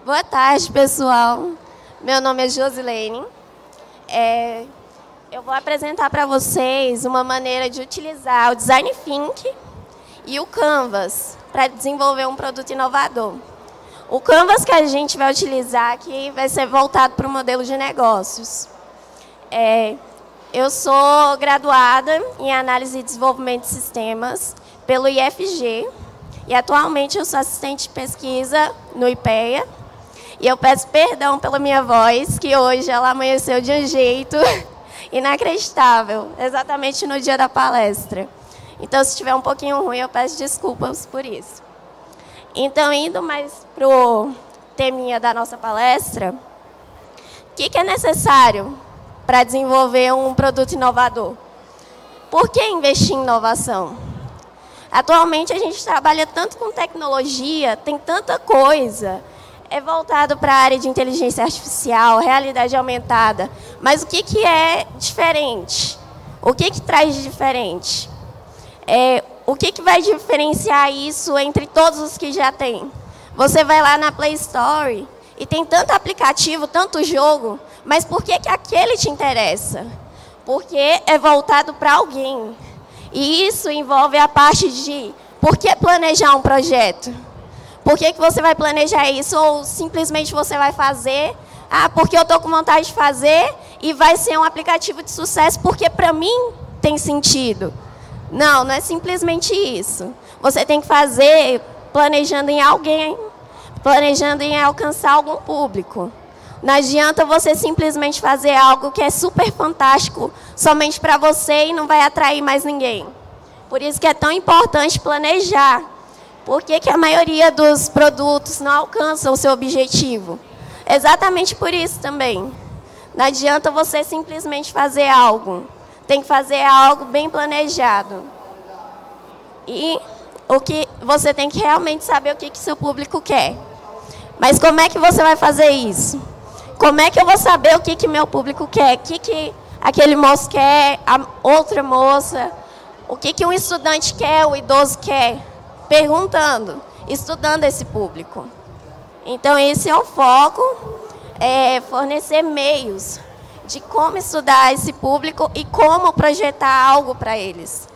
Boa tarde, pessoal. Meu nome é Josilene. Eu vou apresentar para vocês uma maneira de utilizar o Design Thinking e o Canvas para desenvolver um produto inovador. O Canvas que a gente vai utilizar aqui vai ser voltado para o modelo de negócios. Eu sou graduada em Análise e Desenvolvimento de Sistemas pelo IFG e atualmente eu sou assistente de pesquisa no IPEA. E eu peço perdão pela minha voz, que hoje ela amanheceu de um jeito inacreditável, exatamente no dia da palestra. Então, se estiver um pouquinho ruim, eu peço desculpas por isso. Então, indo mais para o teminha da nossa palestra, o que é necessário para desenvolver um produto inovador? Por que investir em inovação? Atualmente, a gente trabalha tanto com tecnologia, tem tanta coisa. É voltado para a área de inteligência artificial, realidade aumentada. Mas o que é diferente? O que traz de diferente? O que vai diferenciar isso entre todos os que já tem? Você vai lá na Play Store e tem tanto aplicativo, tanto jogo, mas por que aquele te interessa? Porque é voltado para alguém. E isso envolve a parte de por que planejar um projeto? Por que você vai planejar isso? Ou simplesmente você vai fazer, porque eu estou com vontade de fazer e vai ser um aplicativo de sucesso porque para mim tem sentido. Não é simplesmente isso. Você tem que fazer planejando em alguém, planejando em alcançar algum público. Não adianta você simplesmente fazer algo que é super fantástico somente para você e não vai atrair mais ninguém. Por isso que é tão importante planejar. Por que a maioria dos produtos não alcançam o seu objetivo? Exatamente por isso também. Não adianta você simplesmente fazer algo. Tem que fazer algo bem planejado. E você tem que realmente saber o que seu público quer. Mas como é que você vai fazer isso? Como é que eu vou saber o que meu público quer? O que aquele moço quer, a outra moça? O que um estudante quer, o idoso quer? Perguntando, estudando esse público. Então, esse é o foco, fornecer meios de como estudar esse público e como projetar algo para eles.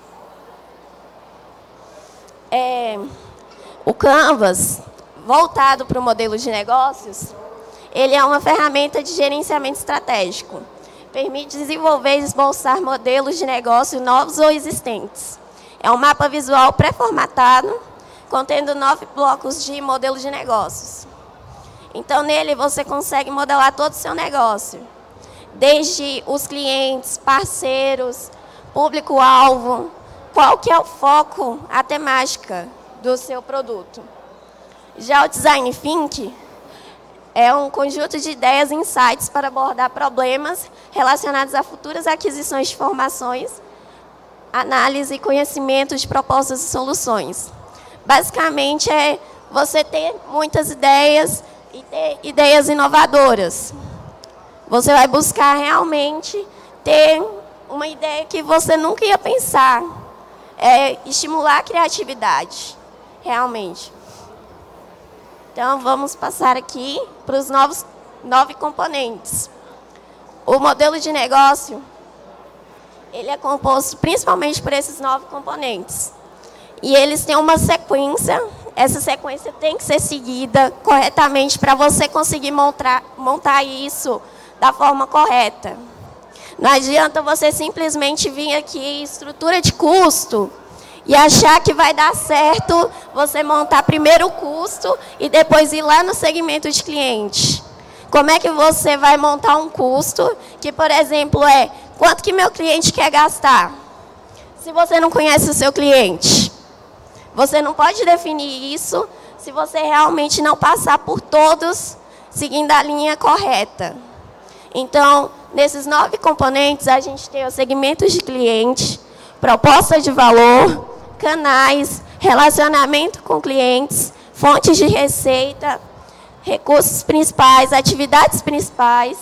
O Canvas, voltado para o modelo de negócios, ele é uma ferramenta de gerenciamento estratégico. Permite desenvolver e esboçar modelos de negócio novos ou existentes. É um mapa visual pré-formatado, contendo 9 blocos de modelos de negócios. Então, nele, você consegue modelar todo o seu negócio. Desde os clientes, parceiros, público-alvo, qual que é o foco, a temática do seu produto. Já o Design Thinking é um conjunto de ideias e insights para abordar problemas relacionados a futuras aquisições de informações, análise e conhecimento de propostas e soluções. Basicamente, é você ter muitas ideias e ter ideias inovadoras. Você vai buscar realmente ter uma ideia que você nunca ia pensar. Estimular a criatividade, realmente. Então, vamos passar aqui para os 9 componentes. O modelo de negócio, ele é composto principalmente por esses 9 componentes. E eles têm uma sequência. Essa sequência tem que ser seguida corretamente para você conseguir montar isso da forma correta. Não adianta você simplesmente vir aqui, estrutura de custo, e achar que vai dar certo você montar primeiro o custo e depois ir lá no segmento de cliente. Como é que você vai montar um custo que, por exemplo, quanto que meu cliente quer gastar? Se você não conhece o seu cliente, você não pode definir isso se você realmente não passar por todos seguindo a linha correta. Então, nesses 9 componentes, a gente tem os segmentos de cliente, proposta de valor, canais, relacionamento com clientes, fontes de receita, recursos principais, atividades principais,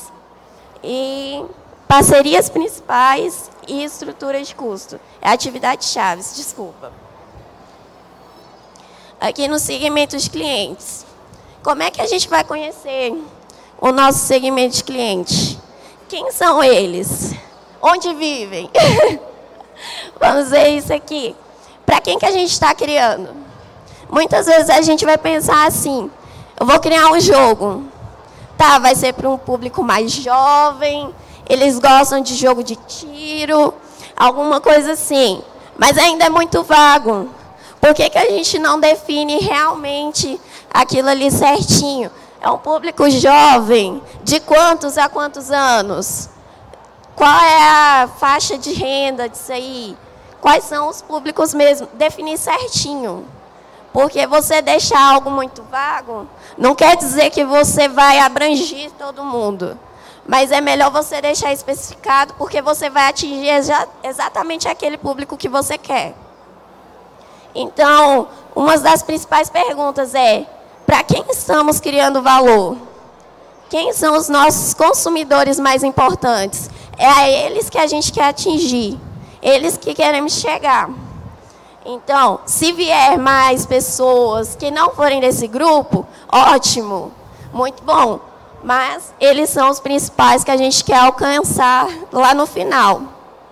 e parcerias principais e estrutura de custo. Atividades chaves, desculpa. Aqui no segmento de clientes. Como é que a gente vai conhecer o nosso segmento de cliente? Quem são eles? Onde vivem? Vamos ver isso aqui. Para quem que a gente está criando? Muitas vezes a gente vai pensar assim, eu vou criar um jogo. Tá, vai ser para um público mais jovem, eles gostam de jogo de tiro, alguma coisa assim. Mas ainda é muito vago. Por que que a gente não define realmente aquilo ali certinho? É um público jovem, de quantos a quantos anos? Qual é a faixa de renda disso aí? Quais são os públicos mesmo? Definir certinho. Porque você deixar algo muito vago, não quer dizer que você vai abranger todo mundo. Mas é melhor você deixar especificado, porque você vai atingir exatamente aquele público que você quer. Então, uma das principais perguntas é, para quem estamos criando valor? Quem são os nossos consumidores mais importantes? É a eles que a gente quer atingir, eles que queremos chegar. Então, se vier mais pessoas que não forem desse grupo, ótimo, muito bom. Mas eles são os principais que a gente quer alcançar lá no final.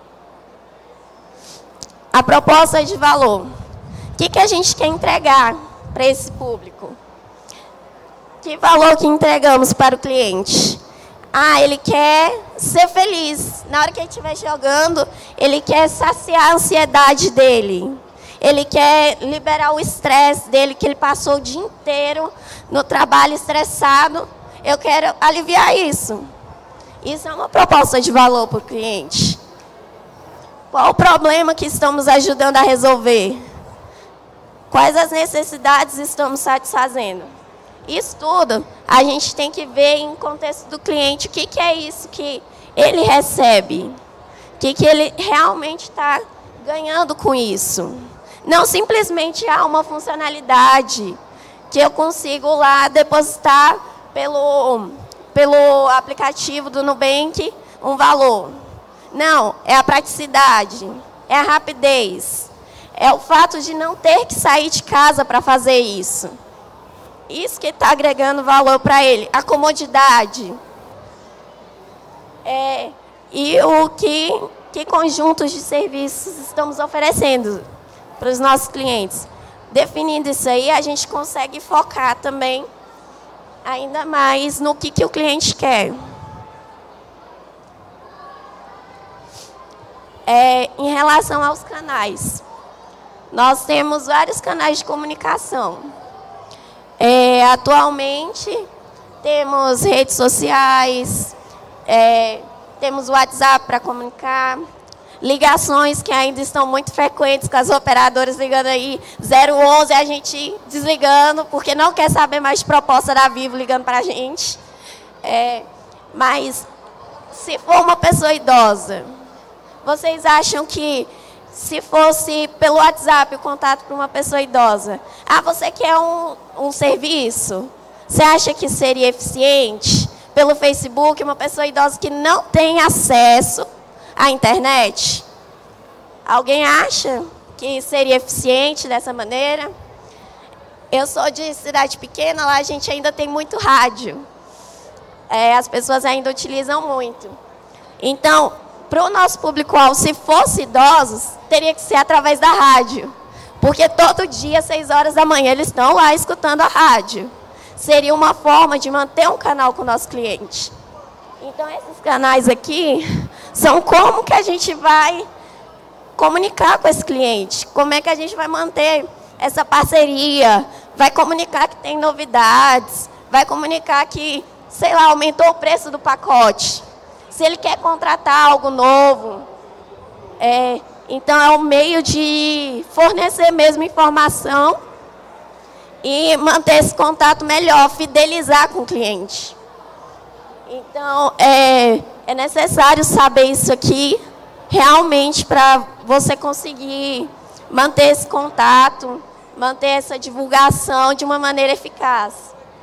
A proposta de valor. O que a gente quer entregar para esse público? Que valor que entregamos para o cliente? Ah, ele quer ser feliz. Na hora que ele estiver jogando, ele quer saciar a ansiedade dele. Ele quer liberar o estresse dele, que ele passou o dia inteiro no trabalho estressado. Eu quero aliviar isso. Isso é uma proposta de valor para o cliente. Qual o problema que estamos ajudando a resolver? Quais as necessidades estamos satisfazendo? Isso tudo a gente tem que ver em contexto do cliente. O que é isso que ele recebe? O que ele realmente está ganhando com isso? Não simplesmente uma funcionalidade que eu consigo lá depositar pelo aplicativo do Nubank um valor. Não, é a praticidade, é a rapidez, é o fato de não ter que sair de casa para fazer isso. Isso que está agregando valor para ele, a comodidade. E o que conjuntos de serviços estamos oferecendo para os nossos clientes. Definindo isso aí, a gente consegue focar também ainda mais no que o cliente quer. Em relação aos canais, nós temos vários canais de comunicação. Atualmente, temos redes sociais, temos o WhatsApp para comunicar, ligações que ainda estão muito frequentes, com as operadoras ligando aí 011, a gente desligando, porque não quer saber mais de proposta da Vivo ligando para a gente. Mas, se for uma pessoa idosa, vocês acham que, se fosse pelo WhatsApp o contato para uma pessoa idosa, você quer um serviço? Você acha que seria eficiente? Pelo Facebook, uma pessoa idosa que não tem acesso à internet? Alguém acha que seria eficiente dessa maneira? Eu sou de cidade pequena, lá a gente ainda tem muito rádio. As pessoas ainda utilizam muito. Então, para o nosso público-alvo, se fosse idosos, teria que ser através da rádio. Porque todo dia, 6 horas da manhã, eles estão lá escutando a rádio. Seria uma forma de manter um canal com o nosso cliente. Então, esses canais aqui são como que a gente vai comunicar com esse cliente. Como é que a gente vai manter essa parceria. Vai comunicar que tem novidades. Vai comunicar que, sei lá, aumentou o preço do pacote. Se ele quer contratar algo novo. Então, é um meio de fornecer mesmo informação e manter esse contato melhor, fidelizar com o cliente. Então, é necessário saber isso aqui, realmente, para você conseguir manter esse contato, manter essa divulgação de uma maneira eficaz.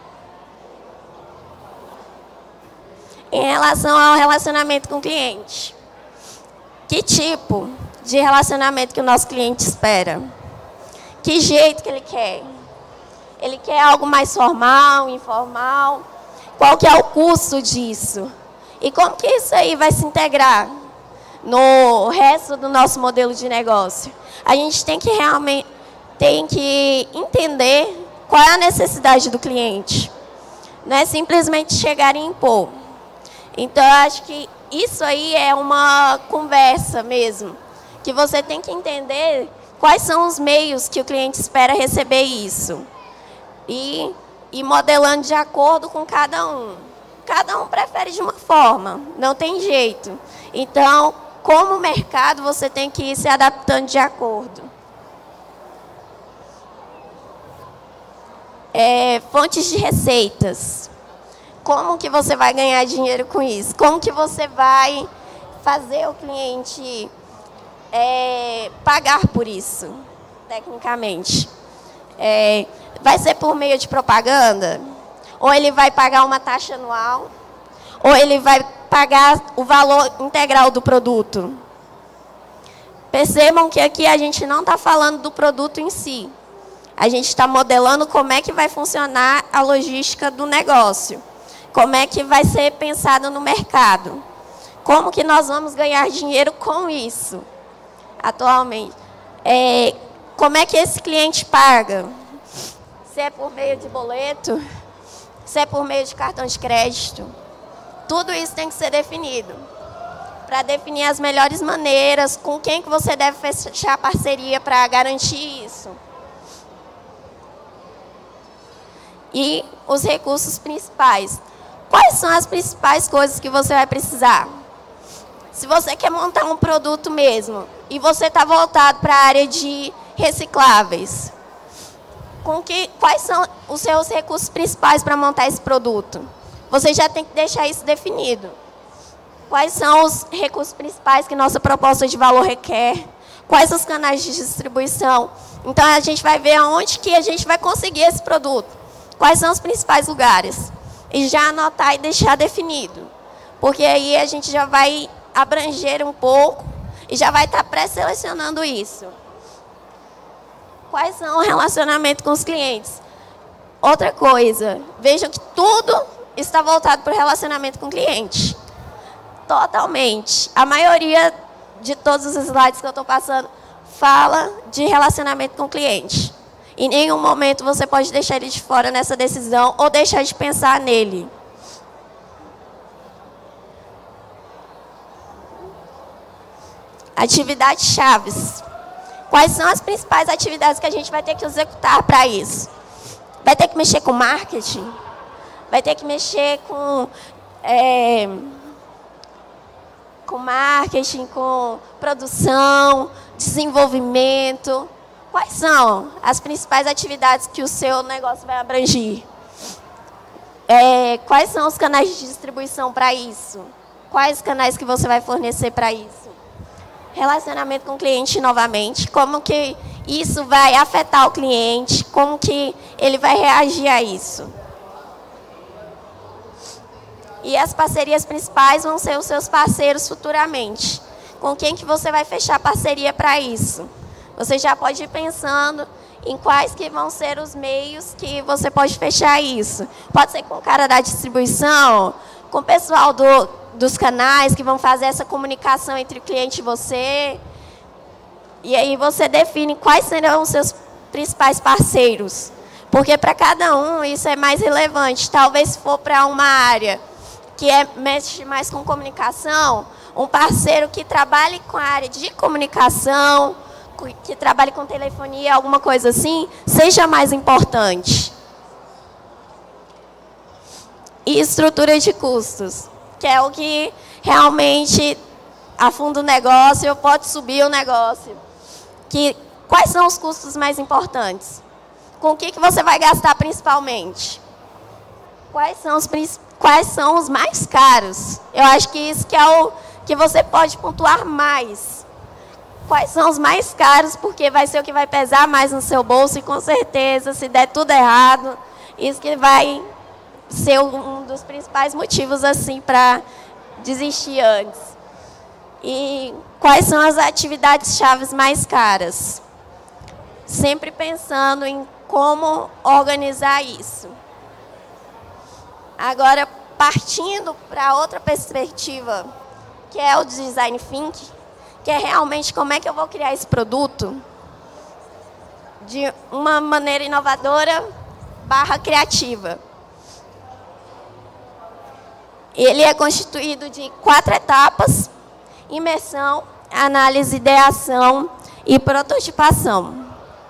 Em relação ao relacionamento com o cliente, que tipo de relacionamento que o nosso cliente espera? Que jeito que ele quer? Ele quer algo mais formal, informal? Qual que é o custo disso? E como que isso aí vai se integrar no resto do nosso modelo de negócio? A gente tem que realmente entender qual é a necessidade do cliente. Não é simplesmente chegar e impor. Então, eu acho que isso aí é uma conversa mesmo, que você tem que entender quais são os meios que o cliente espera receber isso. E modelando de acordo com cada um. Cada um prefere de uma forma, não tem jeito. Então, como mercado, você tem que ir se adaptando de acordo. Fontes de receitas. Como que você vai ganhar dinheiro com isso? Como que você vai fazer o cliente pagar por isso, tecnicamente? Vai ser por meio de propaganda? Ou ele vai pagar uma taxa anual? Ou ele vai pagar o valor integral do produto? Percebam que aqui a gente não está falando do produto em si. A gente está modelando como é que vai funcionar a logística do negócio. Como é que vai ser pensado no mercado. Como que nós vamos ganhar dinheiro com isso, atualmente. Como é que esse cliente paga? Se é por meio de boleto, se é por meio de cartão de crédito. Tudo isso tem que ser definido. Para definir as melhores maneiras, com quem que você deve fechar parceria para garantir isso. E os recursos principais. Quais são as principais coisas que você vai precisar? Se você quer montar um produto mesmo, e você está voltado para a área de recicláveis, quais são os seus recursos principais para montar esse produto? Você já tem que deixar isso definido. Quais são os recursos principais que nossa proposta de valor requer? Quais os canais de distribuição? Então, a gente vai ver aonde que a gente vai conseguir esse produto. Quais são os principais lugares? E já anotar e deixar definido. Porque aí a gente já vai abranger um pouco e já vai estar pré-selecionando isso. Quais são o relacionamento com os clientes? Outra coisa, vejam que tudo está voltado para o relacionamento com o cliente. Totalmente. A maioria de todos os slides que eu estou passando fala de relacionamento com o cliente. Em nenhum momento você pode deixar ele de fora nessa decisão ou deixar de pensar nele. Atividades chaves. Quais são as principais atividades que a gente vai ter que executar para isso? Vai ter que mexer com marketing? Vai ter que mexer com marketing, com produção, desenvolvimento. Quais são as principais atividades que o seu negócio vai abranger? Quais são os canais de distribuição para isso? Quais canais que você vai fornecer para isso? Relacionamento com o cliente novamente. Como que isso vai afetar o cliente? Como que ele vai reagir a isso? E as parcerias principais vão ser os seus parceiros futuramente. Com quem que você vai fechar parceria para isso? Você já pode ir pensando em quais que vão ser os meios que você pode fechar isso. Pode ser com o cara da distribuição, com o pessoal dos canais que vão fazer essa comunicação entre o cliente e você. E aí você define quais serão os seus principais parceiros. Porque para cada um isso é mais relevante. Talvez se for para uma área que mexe mais com comunicação, um parceiro que trabalhe com a área de comunicação, que trabalhe com telefonia, alguma coisa assim, seja mais importante. E estrutura de custos, que é o que realmente afunda o negócio ou pode subir o negócio. Quais são os custos mais importantes? Com o que você vai gastar principalmente? Quais são os mais caros? Eu acho que isso que é o que você pode pontuar mais. Quais são os mais caros, porque vai ser o que vai pesar mais no seu bolso e, com certeza, se der tudo errado, isso que vai ser um dos principais motivos assim para desistir antes. E quais são as atividades chaves mais caras? sempre pensando em como organizar isso. Agora, partindo para outra perspectiva, que é o Design Thinking, que é realmente como é que eu vou criar esse produto de uma maneira inovadora / criativa. Ele é constituído de 4 etapas: imersão, análise, ideação e prototipação.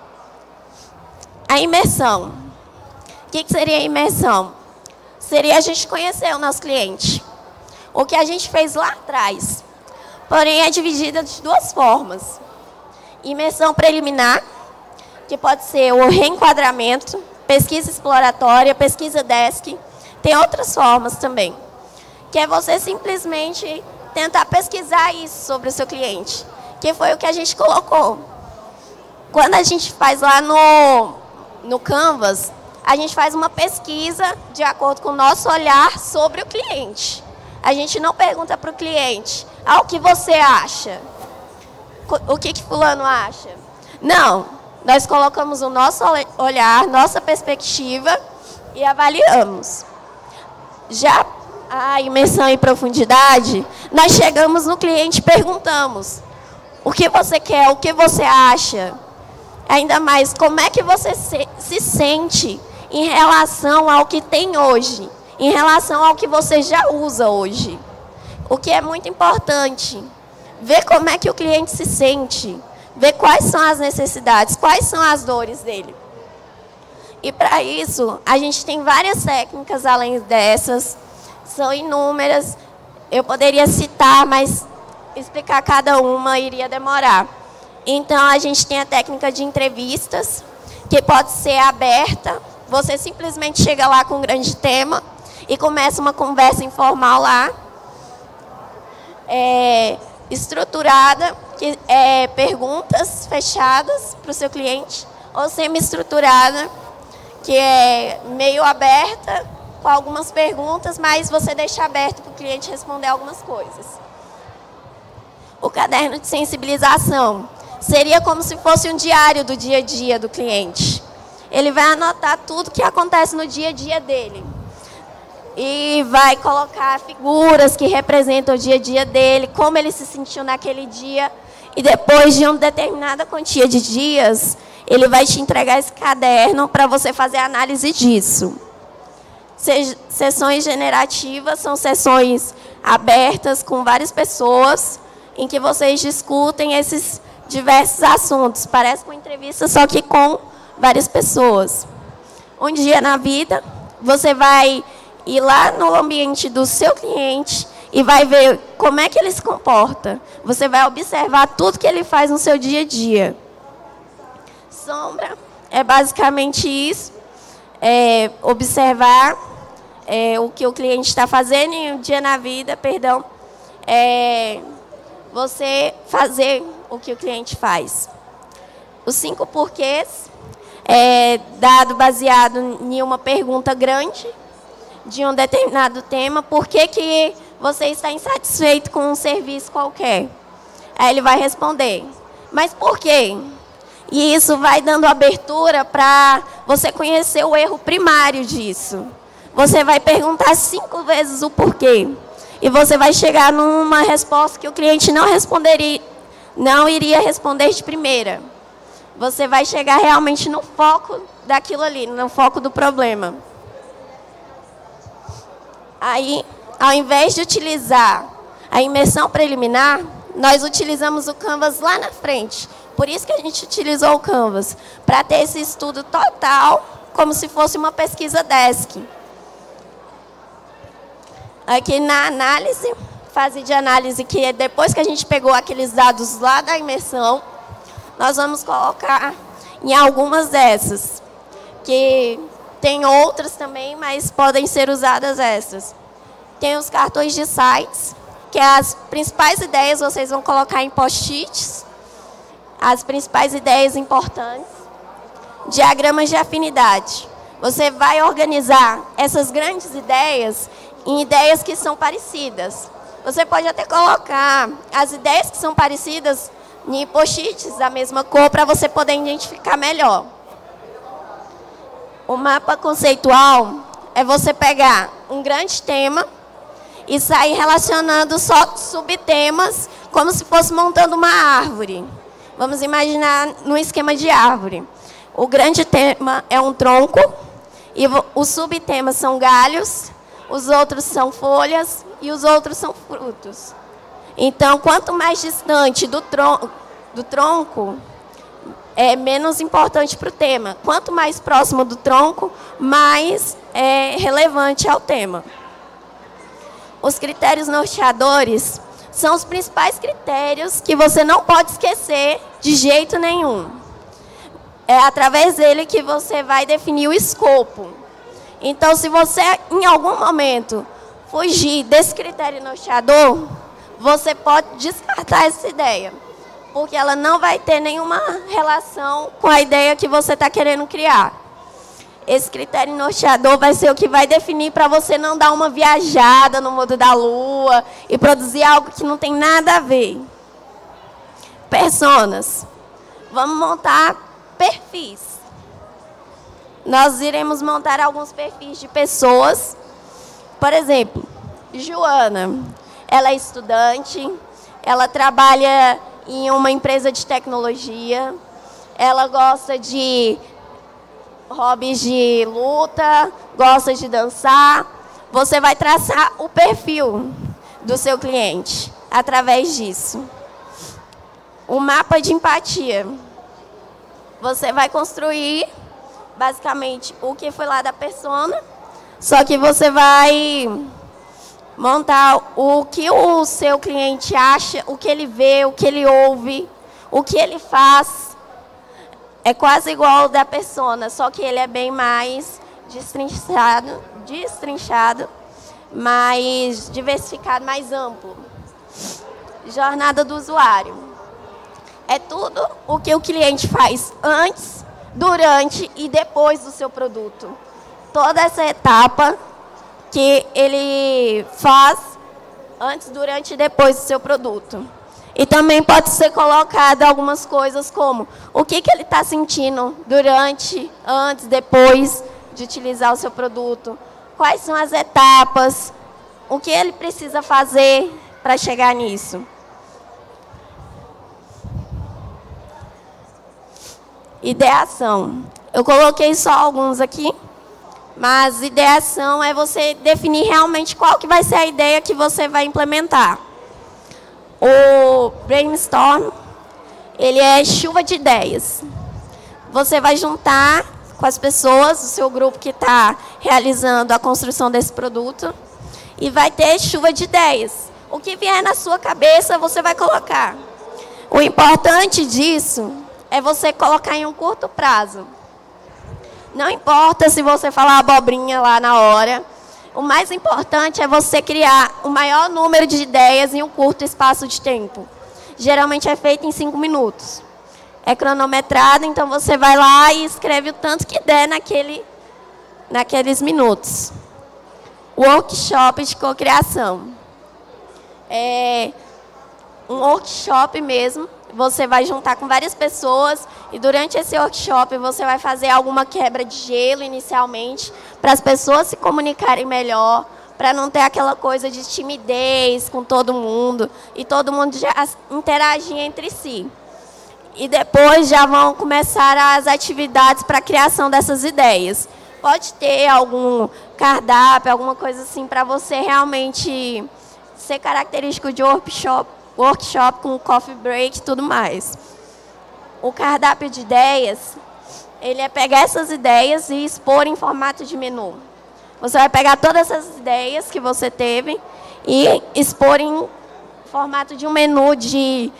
A imersão. O que seria a imersão? Seria a gente conhecer o nosso cliente. O que a gente fez lá atrás. Porém, é dividida de 2 formas. Imersão preliminar, que pode ser o reenquadramento, pesquisa exploratória, pesquisa desk. Tem outras formas também. Que é você simplesmente tentar pesquisar isso sobre o seu cliente. Que foi o que a gente colocou. Quando a gente faz lá no Canvas, a gente faz uma pesquisa de acordo com o nosso olhar sobre o cliente. A gente não pergunta para o cliente, o que você acha? O que fulano acha? Não, nós colocamos o nosso olhar, nossa perspectiva e avaliamos. Já a imersão em profundidade, nós chegamos no cliente e perguntamos: o que você quer, o que você acha? Ainda mais, como é que você se sente em relação ao que tem hoje, em relação ao que você já usa hoje. O que é muito importante, ver como é que o cliente se sente, ver quais são as necessidades, quais são as dores dele. E para isso, a gente tem várias técnicas além dessas, são inúmeras. Eu poderia citar, mas explicar cada uma iria demorar. Então, a gente tem a técnica de entrevistas, que pode ser aberta. Você simplesmente chega lá com um grande tema e começa uma conversa informal lá. Estruturada, que é perguntas fechadas para o seu cliente, ou semi-estruturada, que é meio aberta, com algumas perguntas, mas você deixa aberto para o cliente responder algumas coisas. O caderno de sensibilização seria como se fosse um diário do dia a dia do cliente. Ele vai anotar tudo que acontece no dia a dia dele. E vai colocar figuras que representam o dia a dia dele, como ele se sentiu naquele dia. E depois de uma determinada quantia de dias, ele vai te entregar esse caderno para você fazer a análise disso. Sessões generativas são sessões abertas com várias pessoas, em que vocês discutem esses diversos assuntos. Parece uma entrevista, só que com várias pessoas. Um dia na vida, você vai ir lá no ambiente do seu cliente e vai ver como é que ele se comporta. Você vai observar tudo que ele faz no seu dia a dia. Sombra é basicamente isso. Observar o que o cliente está fazendo em um dia na vida, perdão. Você fazer o que o cliente faz. Os 5 porquês dado baseado em uma pergunta grande de um determinado tema. Por que você está insatisfeito com um serviço qualquer? Aí ele vai responder: mas por quê? E isso vai dando abertura para você conhecer o erro primário disso. Você vai perguntar 5 vezes o porquê. E você vai chegar numa resposta que o cliente não iria responder de primeira. Você vai chegar realmente no foco daquilo ali, no foco do problema. Aí, ao invés de utilizar a imersão preliminar, nós utilizamos o Canvas lá na frente. Por isso que a gente utilizou o Canvas, para ter esse estudo total, como se fosse uma pesquisa desk. Aqui na análise, fase de análise, que é depois que a gente pegou aqueles dados lá da imersão, nós vamos colocar em algumas dessas, que tem outras também, mas podem ser usadas essas. Tem os cartões de sites, que as principais ideias vocês vão colocar em post-its, as principais ideias importantes. Diagramas de afinidade. Você vai organizar essas grandes ideias em ideias que são parecidas. Você pode até colocar as ideias que são parecidas em post-its da mesma cor para você poder identificar melhor. O mapa conceitual é você pegar um grande tema e sair relacionando só subtemas, como se fosse montando uma árvore. Vamos imaginar no esquema de árvore. O grande tema é um tronco, e os subtemas são galhos, os outros são folhas e os outros são frutos. Então, quanto mais distante do tronco, é menos importante para o tema. Quanto mais próximo do tronco, mais relevante ao tema. Os critérios norteadores são os principais critérios que você não pode esquecer de jeito nenhum. É através dele que você vai definir o escopo. Então, se você, em algum momento, fugir desse critério norteador, você pode descartar essa ideia, porque ela não vai ter nenhuma relação com a ideia que você está querendo criar. Esse critério norteador vai ser o que vai definir para você não dar uma viajada no mundo da lua e produzir algo que não tem nada a ver. Personas. Vamos montar perfis. Nós iremos montar alguns perfis de pessoas. Por exemplo, Joana. Ela é estudante, ela trabalha em uma empresa de tecnologia, ela gosta de hobbies de luta, gosta de dançar. Você vai traçar o perfil do seu cliente através disso. O mapa de empatia. Você vai construir, basicamente, o que foi lá da persona, só que você vai montar o que o seu cliente acha, o que ele vê, o que ele ouve, o que ele faz. É quase igual ao da persona, só que ele é bem mais destrinchado, mais diversificado, mais amplo. Jornada do usuário. É tudo o que o cliente faz antes, durante e depois do seu produto. Toda essa etapa que ele faz antes, durante e depois do seu produto. E também pode ser colocado algumas coisas como o que ele está sentindo durante, antes, depois de utilizar o seu produto, quais são as etapas, o que ele precisa fazer para chegar nisso. Ideação. Eu coloquei só alguns aqui. Mas ideação é você definir realmente qual que vai ser a ideia que você vai implementar. O brainstorm, ele é chuva de ideias. Você vai juntar com as pessoas, o seu grupo que está realizando a construção desse produto, e vai ter chuva de ideias. O que vier na sua cabeça, você vai colocar. O importante disso é você colocar em um curto prazo. Não importa se você falar abobrinha lá na hora. O mais importante é você criar o maior número de ideias em um curto espaço de tempo. Geralmente é feito em 5 minutos. É cronometrado, então você vai lá e escreve o tanto que der naqueles minutos. Workshop de cocriação. É um workshop mesmo. Você vai juntar com várias pessoas e durante esse workshop você vai fazer alguma quebra de gelo inicialmente para as pessoas se comunicarem melhor, para não ter aquela coisa de timidez com todo mundo e todo mundo já interagir entre si. E depois já vão começar as atividades para a criação dessas ideias. Pode ter algum cardápio, alguma coisa assim para você realmente ser característico de workshop com coffee break e tudo mais. O cardápio de ideias, ele é pegar essas ideias e expor em formato de menu. Você vai pegar todas essas ideias que você teve e expor em formato de um menu de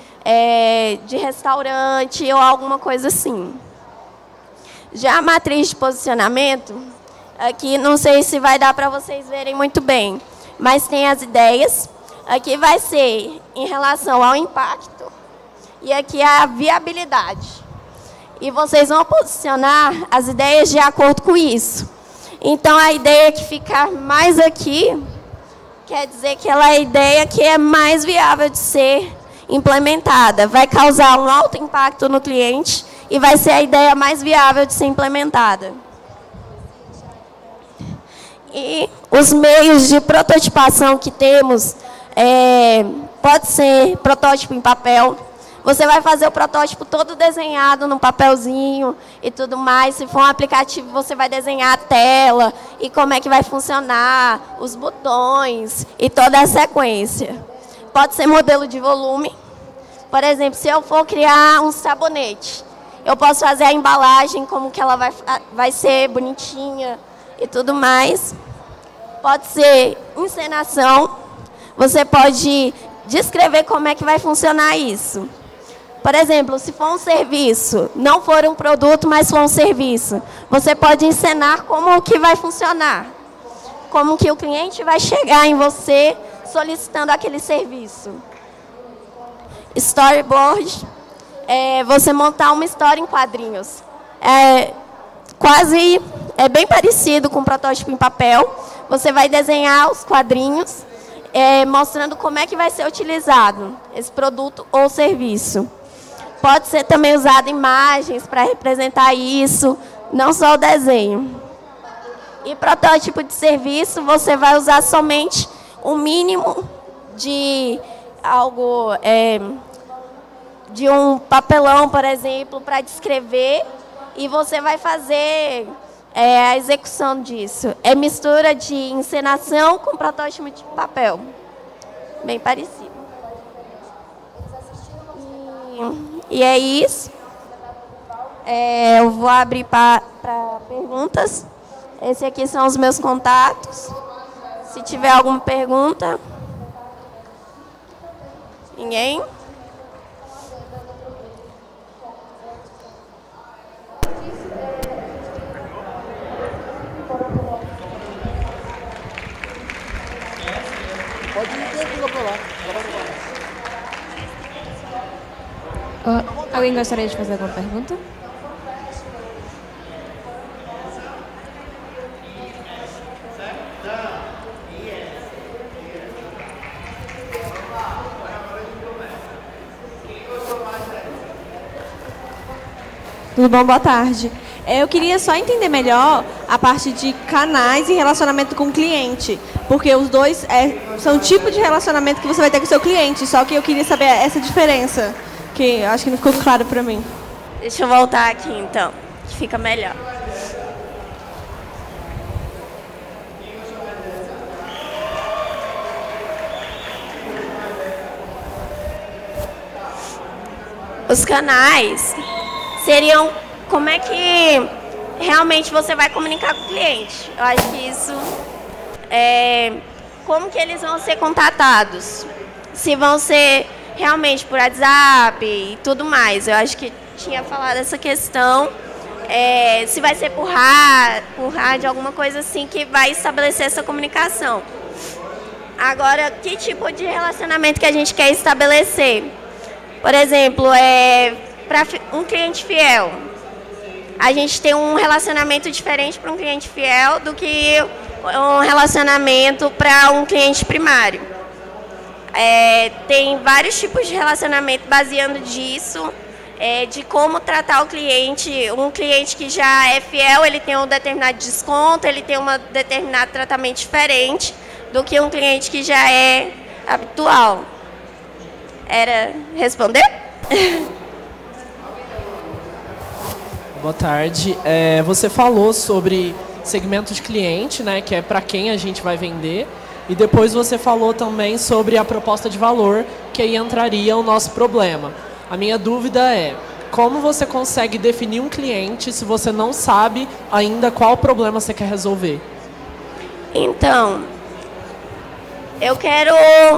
restaurante ou alguma coisa assim. Já a matriz de posicionamento, aqui não sei se vai dar para vocês verem muito bem, mas tem as ideias. Aqui vai ser em relação ao impacto e aqui a viabilidade. E vocês vão posicionar as ideias de acordo com isso. Então, a ideia que ficar mais aqui quer dizer que ela é a ideia que é mais viável de ser implementada, vai causar um alto impacto no cliente e vai ser a ideia mais viável de ser implementada. E os meios de prototipação que temos, pode ser protótipo em papel. Você vai fazer o protótipo todo desenhado no papelzinho e tudo mais. Se for um aplicativo, você vai desenhar a tela e como é que vai funcionar, os botões e toda a sequência. Pode ser modelo de volume. Por exemplo, se eu for criar um sabonete, eu posso fazer a embalagem, como que ela vai ser bonitinha e tudo mais. Pode ser encenação. Você pode descrever como é que vai funcionar isso. Por exemplo, se for um serviço, não for um produto, mas for um serviço, você pode encenar como que vai funcionar. Como que o cliente vai chegar em você solicitando aquele serviço. Storyboard, você montar uma história em quadrinhos. É bem parecido com um protótipo em papel. Você vai desenhar os quadrinhos, mostrando como é que vai ser utilizado esse produto ou serviço. Pode ser também usado imagens para representar isso, não só o desenho. E protótipo de serviço, você vai usar somente o mínimo de algo, de um papelão, por exemplo, para descrever, e você vai fazer a execução disso. É mistura de encenação com protótipo de papel. Bem parecido. E é isso. Eu vou abrir para perguntas. Esses aqui são os meus contatos. Se tiver alguma pergunta. Ninguém? Pode ir para lá. Alguém gostaria de fazer alguma pergunta? Tudo bom? Boa tarde. Eu queria só entender melhor a parte de canais e relacionamento com o cliente, porque os dois são o tipo de relacionamento que você vai ter com o seu cliente, só que eu queria saber essa diferença, que eu acho que não ficou claro para mim. Deixa eu voltar aqui, então, que fica melhor. Os canais seriam como é que realmente você vai comunicar com o cliente. Eu acho que isso como que eles vão ser contatados. Se vão ser realmente por WhatsApp e tudo mais. Eu acho que tinha falado essa questão. Se vai ser por rádio, alguma coisa assim que vai estabelecer essa comunicação. Agora, que tipo de relacionamento que a gente quer estabelecer? Por exemplo, para um cliente fiel, a gente tem um relacionamento diferente para um cliente fiel do que um relacionamento para um cliente primário. Tem vários tipos de relacionamento baseando disso, de como tratar o cliente. Um cliente que já é fiel, ele tem um determinado desconto, ele tem um determinado tratamento diferente do que um cliente que já é habitual. Era responder? Boa tarde. Você falou sobre segmento de cliente, né, que é para quem a gente vai vender. E depois você falou também sobre a proposta de valor, que aí entraria o nosso problema. A minha dúvida é, como você consegue definir um cliente se você não sabe ainda qual problema você quer resolver? Então, eu quero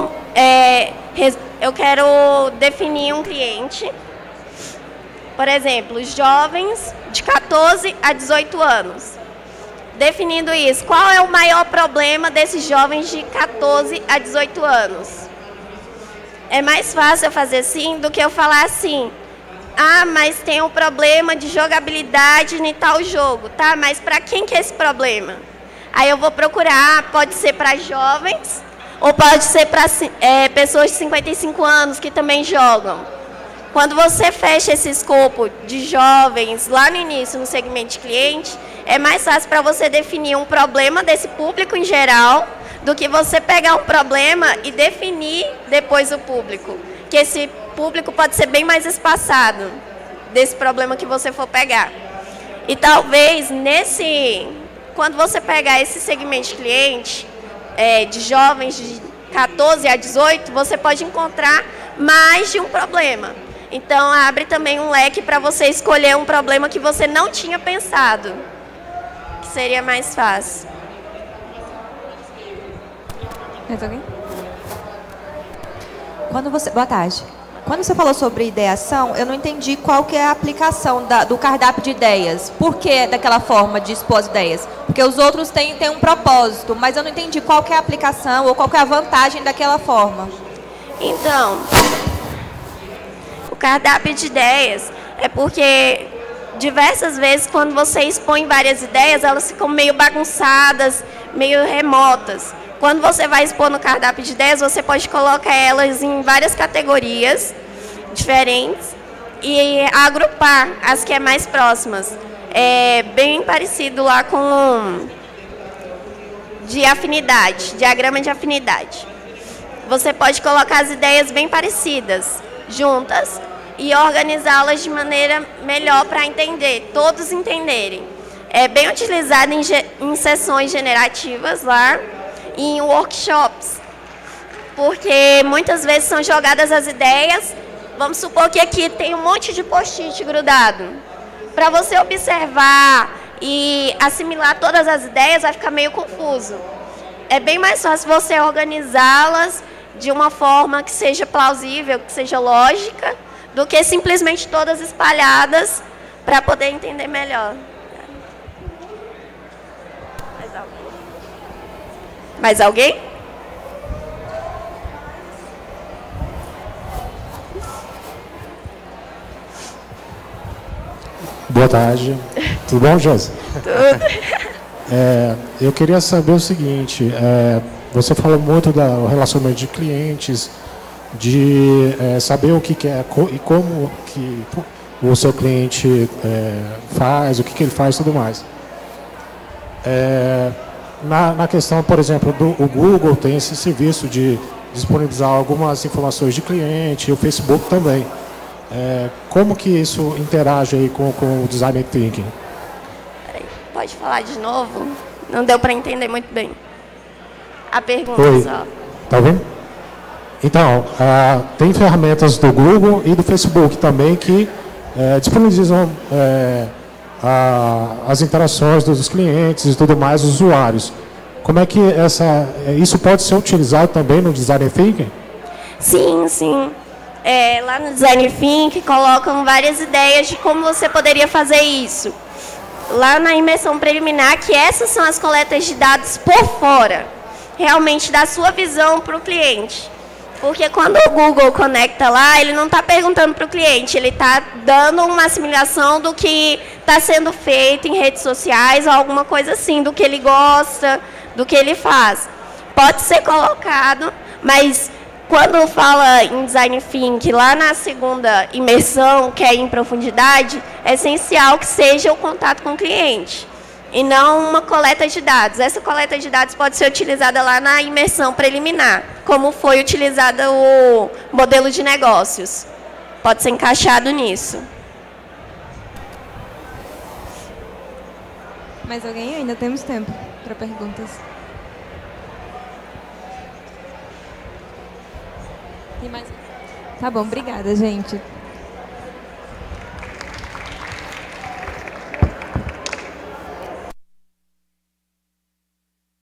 definir um cliente, por exemplo, jovens de 14 a 18 anos. Definindo isso, qual é o maior problema desses jovens de 14 a 18 anos? É mais fácil eu fazer assim do que eu falar assim, mas tem um problema de jogabilidade em tal jogo, tá? Mas para quem que é esse problema? Aí eu vou procurar, pode ser para jovens ou pode ser para pessoas de 55 anos que também jogam. Quando você fecha esse escopo de jovens lá no início, no segmento de cliente, é mais fácil para você definir um problema desse público em geral do que você pegar um problema e definir depois o público. Que esse público pode ser bem mais espaçado desse problema que você for pegar. E talvez quando você pegar esse segmento de cliente, de jovens de 14 a 18, você pode encontrar mais de um problema. Então, abre também um leque para você escolher um problema que você não tinha pensado, que seria mais fácil. Mais alguém? Boa tarde. Quando você falou sobre ideação, eu não entendi qual que é a aplicação do cardápio de ideias. Por que daquela forma de expor as ideias? Porque os outros têm um propósito, mas eu não entendi qual que é a aplicação ou qual que é a vantagem daquela forma. Então, o cardápio de ideias é porque diversas vezes quando você expõe várias ideias, elas ficam meio bagunçadas, meio remotas. Quando você vai expor no cardápio de ideias, você pode colocar elas em várias categorias diferentes e agrupar as que é mais próximas. É bem parecido lá com de afinidade, diagrama de afinidade. Você pode colocar as ideias bem parecidas, juntas, e organizá-las de maneira melhor para entender, todos entenderem. É bem utilizado em sessões generativas lá, e em workshops, porque muitas vezes são jogadas as ideias. Vamos supor que aqui tem um monte de post-it grudado. Para você observar e assimilar todas as ideias vai ficar meio confuso. É bem mais fácil você organizá-las de uma forma que seja plausível, que seja lógica, do que simplesmente todas espalhadas para poder entender melhor. Mais alguém? Boa tarde. Tudo bom, Josi? Tudo. Eu queria saber o seguinte, você falou muito do relacionamento de clientes, de saber o que é e como que o seu cliente faz, o que ele faz e tudo mais. Na questão, por exemplo, o Google tem esse serviço de disponibilizar algumas informações de cliente, o Facebook também. Como que isso interage aí com o Design Thinking? Peraí, pode falar de novo? Não deu para entender muito bem. A pergunta Oi. só. Tá vendo? Então, tem ferramentas do Google e do Facebook também que disponibilizam as interações dos clientes e tudo mais, os usuários. Como é que isso pode ser utilizado também no Design Thinking? Sim, sim. Lá no Design Thinking colocam várias ideias de como você poderia fazer isso. Lá na imersão preliminar, que essas são as coletas de dados por fora, realmente da sua visão para o cliente. Porque quando o Google conecta lá, ele não está perguntando para o cliente, ele está dando uma assimilação do que está sendo feito em redes sociais ou alguma coisa assim, do que ele gosta, do que ele faz. Pode ser colocado, mas quando fala em Design Thinking, lá na segunda imersão, que é em profundidade, é essencial que seja o contato com o cliente e não uma coleta de dados. Essa coleta de dados pode ser utilizada lá na imersão preliminar, como foi utilizado o modelo de negócios. Pode ser encaixado nisso. Mais alguém? Ainda temos tempo para perguntas. Tem mais? Tá bom, obrigada, gente.